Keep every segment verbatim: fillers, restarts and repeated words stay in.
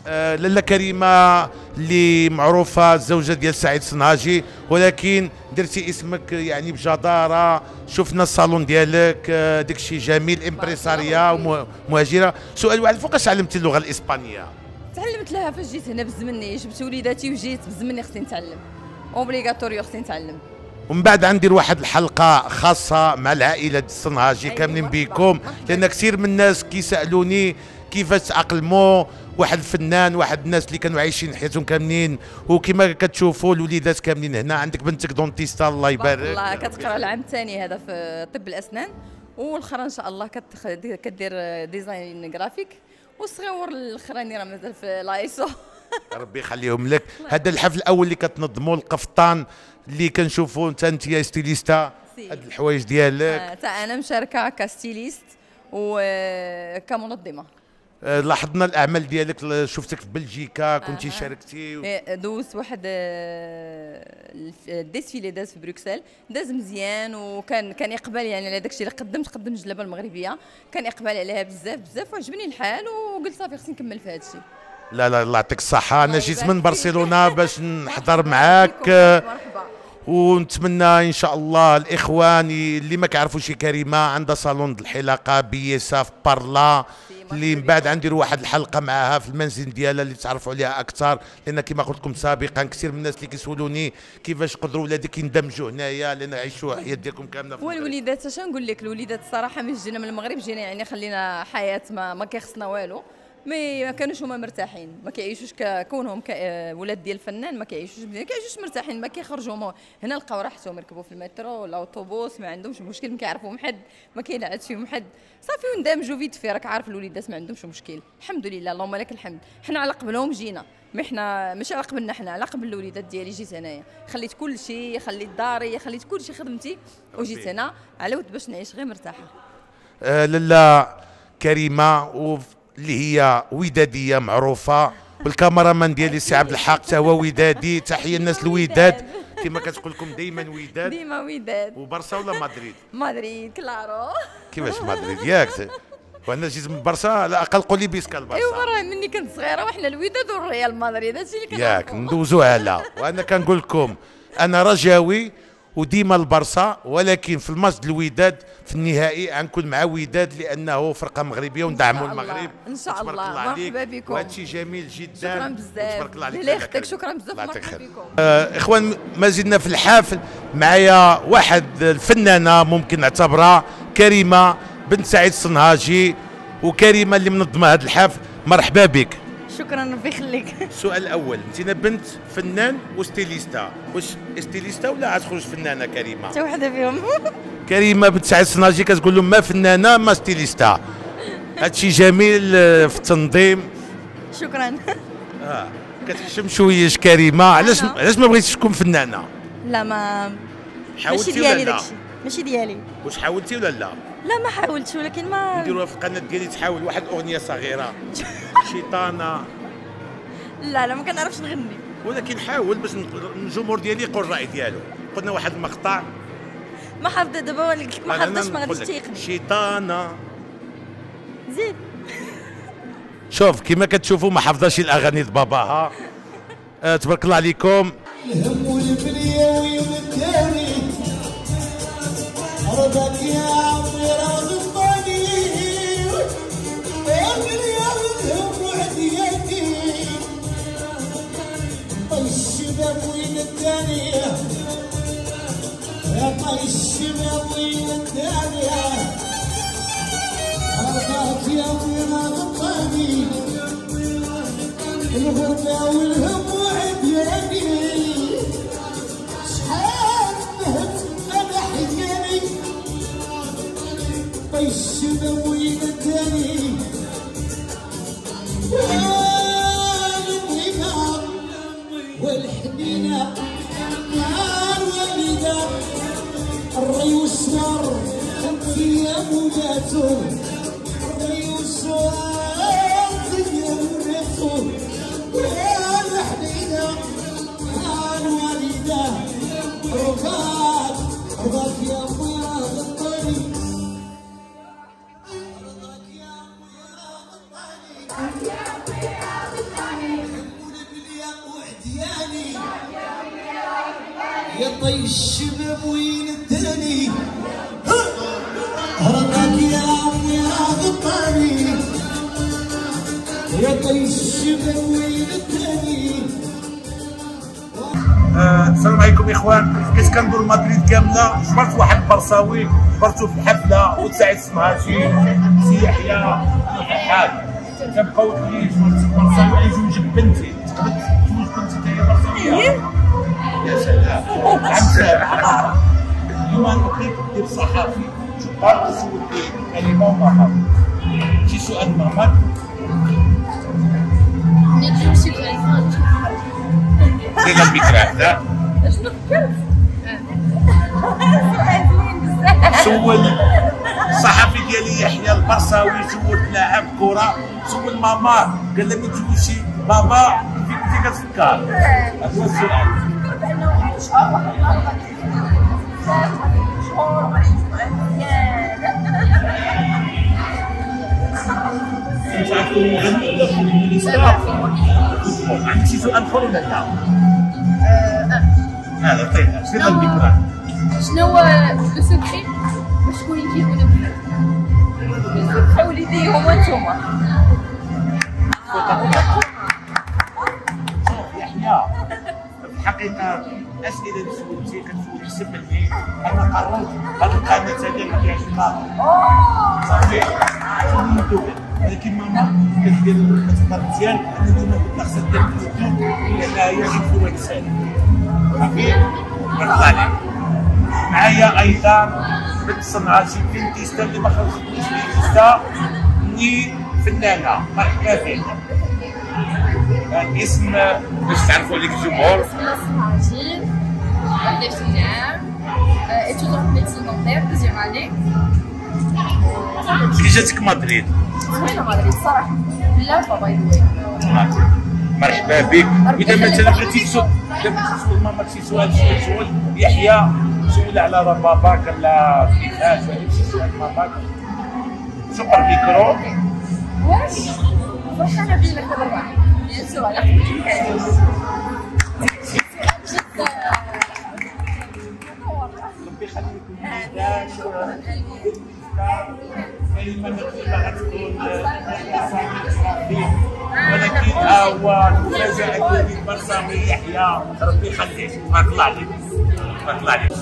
آه لاله كريمه اللي معروفه الزوجه ديال سعيد الصنهاجي، ولكن درتي اسمك يعني بجداره، شفنا الصالون ديالك آه داك الشيء جميل، امبريساريه ومهاجره. سؤال واحد، فوقاش تعلمتي اللغه الاسبانيه؟ تعلمت لها فاش جيت هنا بالزمني، جبت وليداتي وجيت بالزمني خصني نتعلم، اوبليغاتوريو خصني نتعلم. ومن بعد غندير واحد الحلقه خاصه مع العائله الصنهاجي كاملين بكم، لان كثير من الناس كيسالوني كيفاش تاقلموا واحد الفنان، واحد الناس اللي كانوا عايشين حياتهم كاملين، وكما كتشوفوا الوليدات كاملين هنا. عندك بنتك دونتيستا الله يبارك الله، كتقرا العام الثاني هذا في طب الاسنان، والاخرى ان شاء الله كدير ديزاين جرافيك، والصغيور الاخراني راه مازال في لايسو. ربي يخليهم لك. هذا الحفل الاول اللي كتنظموا القفطان اللي كنشوفوا انت انت يا ستيليستا، هاد الحوايج ديالك. آه انا مشاركه كستيليست وكمنظمه. آه لاحظنا الاعمال ديالك، شفتك في بلجيكا كنتي آه. شاركتي و... دوزت واحد الديسفيلي داز في بروكسل، داز مزيان، وكان كان اقبال يعني على داك الشيء اللي قدمت قدم الجلابه المغربيه، كان اقبال عليها بزاف بزاف، وعجبني الحال وقلت صافي خصني نكمل في هذا الشيء. لا لا الله يعطيك الصحة، أنا جيت من برشلونة باش نحضر معاك، ونتمنى إن شاء الله الإخوان اللي ما كيعرفوش كريمة عندها صالون الحلاقة بيسا في بارلا، اللي من بعد غنديروا واحد الحلقة معاها في المنزل ديالها اللي تعرفوا عليها أكثر، لأن كما قلت لكم سابقا كثير من الناس اللي كيسولوني كيفاش قدروا ولادك يندمجوا هنايا، لأن عيشوا الحياة ديالكم كاملة. والوليدات اش نقول لك، الوليدات الصراحة ملي جينا من المغرب جينا يعني خلينا حياة ما ما كيخصنا والو، مي ما كانوش هما مرتاحين، ما كيعيشوش كونهم ولاد ديال الفنان، ما كيعيشوش ما كيعيشوش مرتاحين، ما كيخرجوا هنا لقاو راحتهم، يركبوا في المترو ولا الاوتوبوس، ما عندهمش مشكل، ما كيعرفوهم حد، ما كينعاد فيهم حد، صافي وندمجوا فيت في، راك عارف الوليدات ما عندهمش مشكل، الحمد لله اللهم لك الحمد. حنا على قبلهم جينا، ما حنا ماشي على قبلنا، حنا على قبل الوليدات ديالي جيت هنايا، خليت كل شيء، خليت داري، خليت كل شيء خدمتي، وجيت هنا على ود باش نعيش غير مرتاحه. آه لاله كريمه و اللي هي وداديه معروفه، والكاميرامان ديالي السي عبد الحق حتى هو ودادي. تحيه الناس الوداد كما كتقول لكم دائما وداد، ديما وداد. وبرشا ولا مدريد؟ مدريد كلارو. كيفاش مدريد ياك؟ وانا جيت من برشا، على الاقل قولي بيسكا البرشا. ايوا راه مني كنت صغيره وحنا الوداد والريال مدريد، هادشي اللي كنعرفو ياك ندوزوها لا. وانا كنقول لكم انا رجاوي وديما البرصا، ولكن في الماتش الوداد في النهائي غنكون مع وداد لانه فرقه مغربيه وندعموا المغرب. ان شاء الله. مرحبا بكم، وهذا الشيء جميل جدا. شكرا بزاف، تبارك الله عليك. الله يخليك، شكرا بزاف، مرحبا بكم. آه اخوان، ما زلنا في الحافل، معايا واحد الفنانه ممكن نعتبرها كريمه بنت سعيد الصنهاجي، وكريمه اللي منظمه هذا الحفل. مرحبا بك. شكرا ربي يخليك. السؤال الاول، انت بنت فنان وستيليستا، واش ستيليستا ولا غتخرج فنانه كريمه؟ حتى وحده فيهم. كريمه بنت سعيد الصنهاجي كتقول لهم ما فنانه ما ستيليستا، هادشي جميل في التنظيم. شكرا. اه كتحشم شويش كريمه، علاش علاش ما بغيتيش تكون فنانه؟ لا ما حاولتي ماشي ديالي داكشي، ماشي ديالي. واش حاولتي ولا لا؟ لا ما حاولتش، ولكن ما نديروها في القناه ديالي، تحاول واحد اغنيه صغيره. شيطانه. لا لا ما كنعرفش نغني، ولكن حاول باش الجمهور ديالي يقول الراي ديالو. قلنا واحد المقطع ما حافظه دابا، ولكن ما حافظاش، ما غاديش تيقني. شيطانه. زيد. شوف كما كتشوفوا ما حافظاش الاغاني د باباها. آه تبارك الله عليكم. الهم والبليه ويمداني رضاك يا عمي رغباني، يا بليه والهم وعدياتي، طي الشباب وين الداني، يا طي الشباب وين الداني، رضاك يا عمي رغباني، الغربة والهم وعدياني، شحال نهم أنا حياني، طي الشباب وين الداني، والمهنة والحنينة مع الوالدة، الري والسوار انتي يا مولاتو، الري والسوار انتي يا مولاتو، والحنينة مع الوالدة، رضاك رضاك يا خويا غطاني، رضاك يا خويا غطاني. يا طي الشباب وين الداني هربك يا عمي يا غطاني يا طي الشباب وين الداني. السلام عليكم اخوان، كيف كندور مدريد كامله جبرت واحد البرصاوي جبرتو في الحفله وتسعد اسمها شي سي يحيى فرحان كنبقاو لي جبرت البرصاوي على زوج بنتي تقبل زوج بنتي تاهي برصاويه يا سلام عم سامع. اليوم انا بغيت ندير صحافي جبار سولتي كلمه ومهر شي سؤال مهر نجم شي كلمه دينا الفكره هذا شنو فكرت؟ سؤال بزاف. سول الصحفي ديالي يحيى البرصاوي سول لاعب كره سول ماما قال لها ما تزوجي بابا فين كنتي كتفكر؟ هذا هو السؤال. بانه واحد شهر واحد النهار غادي شهور وغادي مش عارف تكون مغني ولا فوتبوليستا؟ عندك شي سؤال اخر ولا لا؟ هذا طيب سير الفكره. شنو هو لو سكري باش تكوني كيفنا بزاف؟ السكري وليدي هما نتوما. شوف يحيى في الحقيقه الاسئله اللي سولتي كتسولي حسب مني انا قررت هذه القناه هذه ما كيعجبها صافي ولكن ماما كدير كتهضر مزيان انا ديما كنت خاصها دير اليوتيوب لان هي انفلونسر صافي بارك عليك. معايا ايضا بنت صنعاء شي بنتيستا اللي ما خرجتنيش بنتيستا اللي فنانه مرحبا بك. الاسم باش تعرفوا عليك الجمهور. اسمها هاجر وحده في الجامعه étudiante médecine dentaire deuxième année. كي جاتك مدريد؟ زوينه مدريد صراحه بلافه باي ذا مرحبا بك. اذا مثلا بغيتي تسول تسول ماماك شي سؤال شي سؤال يحيى سول على باباك ولا كيفاش ولا شي سؤال ماماك شوف الميكرو. واش فرحانه بيك دابا معاك بيان سور على ربي يخليكم ميدان كلمه نقولها غتكون ولكن ها هو المفاجاه ديال البرصاوي يحيى ربي يخليك بارك الله عليك بارك الله عليك.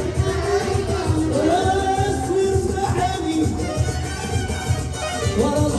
ورا